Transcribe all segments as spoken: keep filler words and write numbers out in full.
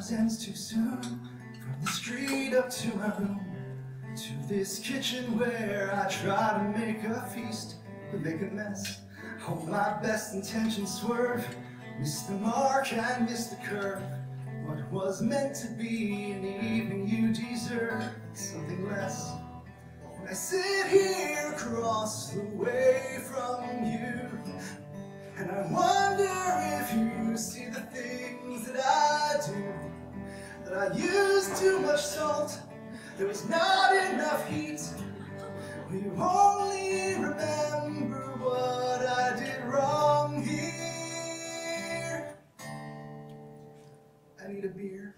hours ends too soon. From the street up to my room, to this kitchen where I try to make a feast, but make a mess. All my best intentions swerve, miss the mark and miss the curve. What was meant to be an evening you deserve something less. And I sit here across the way from you, and I wonder if you see the things that I do. That I used too much salt, there was not enough heat. Will you only remember what I did wrong here? I need a beer.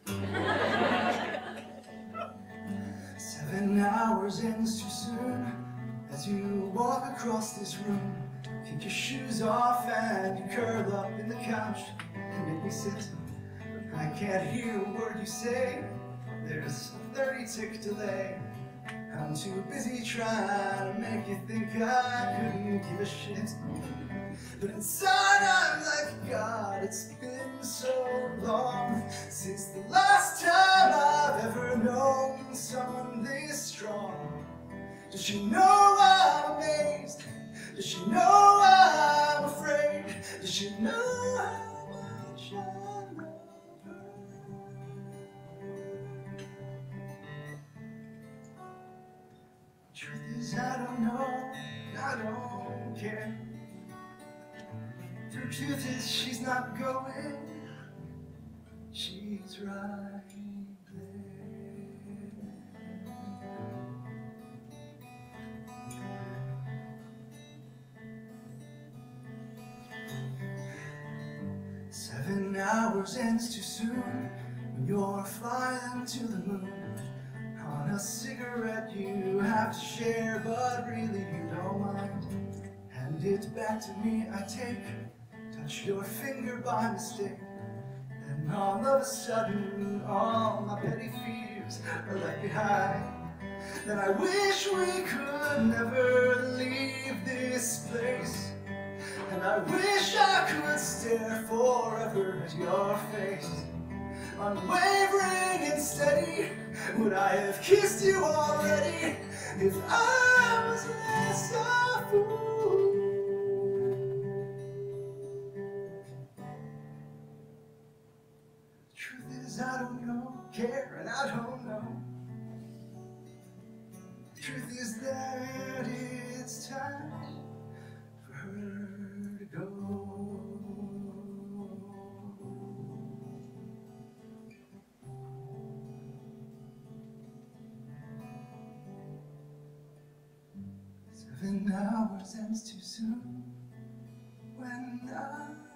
Seven hours ends too soon as you walk across this room. Kick your shoes off and you curl up in the couch and make me sit. I can't hear a word you say, there's a thirty tick delay. I'm too busy trying to make you think I couldn't give a shit. But inside I'm like, God, it's been so long since the last time I've ever known someone this strong. Does she know I'm amazed? Does she know I'm afraid? Does she know how much I love her? Truth is, I don't know, and I don't care. The truth is, she's not going, she's right there. Seven hours ends too soon when you're flying to the moon. On a cigarette you have to share, but really you don't mind. Hand it back to me, I take, touch your finger by mistake. And all of a sudden, all my petty fears are left behind. Then I wish we could never leave this place. And I wish I could stare forever at your face. Unwavering and steady, would I have kissed you already if I was less a fool? The truth is, I don't know, care, and I don't know. The truth is that it's time for her to go. Seven hours ends too soon when I